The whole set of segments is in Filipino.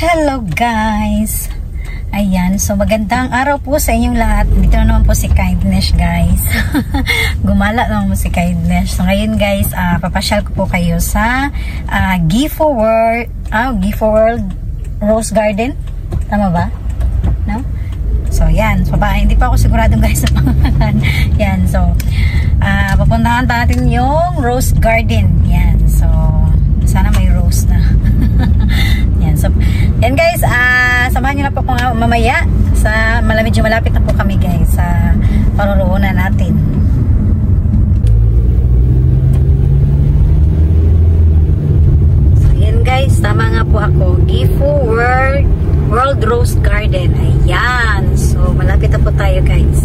Hello guys! Ayan, so magandang araw po sa inyong lahat. Dito na naman po si Kindness guys. Gumala naman po si Kindness. So ngayon guys, papasyal ko po kayo sa Gifo World Rose Garden. Tama ba? No? So yan, so hindi pa ako sigurado guys sa pangalan. Yan, so papuntahan natin yung Rose Garden. Yan, so sana may rose na. Yan, so yan guys, samahan nyo na po ako mamaya sa medyo malapit na po kami guys sa paruroonan natin. So yan guys, tama nga po ako, Gifo World Rose Garden. Ayan, so malapit na po tayo guys.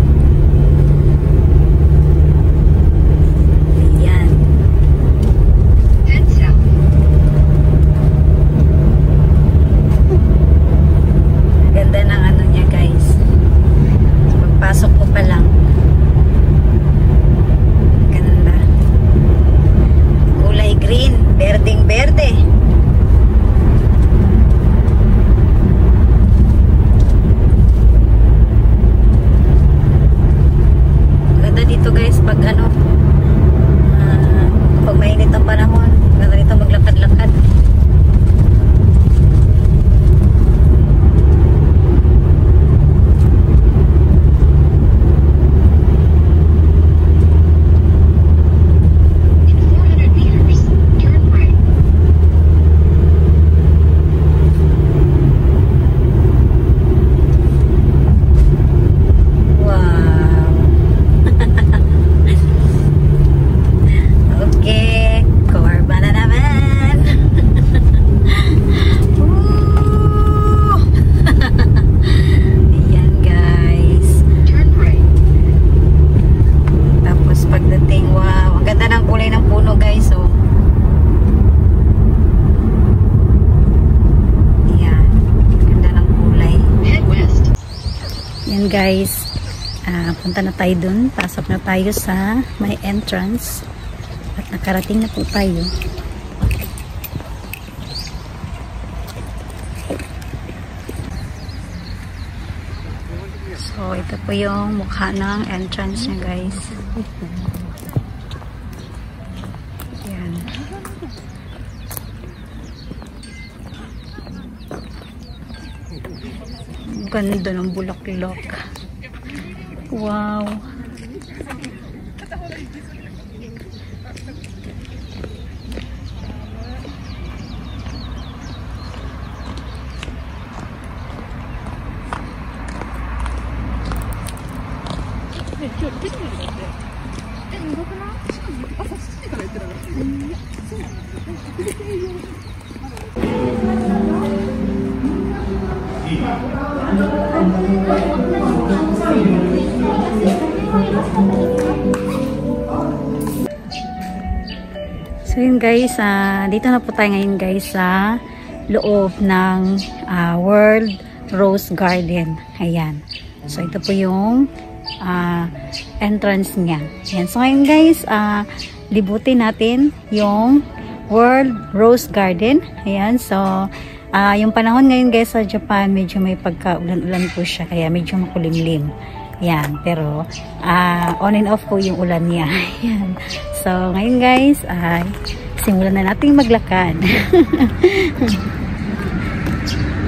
Guys, punta na tayo dun, pasok na tayo sa may entrance at nakarating na po tayo. So ito po yung mukha ng entrance niya guys. Yan. Ganda ng bulaklak. Wow. So yun guys, dito na po tayo ngayon guys sa loob ng World Rose Garden. Ayan. So ito po yung entrance niya. Ayan. So ngayon guys, libutin natin yung World Rose Garden. Ayan. So yung panahon ngayon guys sa Japan, medyo may pagka-ulan-ulan po siya. Kaya medyo makulimlim. Yan, pero on and off po yung ulan niya. Yan. So, ngayon guys, simulan na natin maglakad.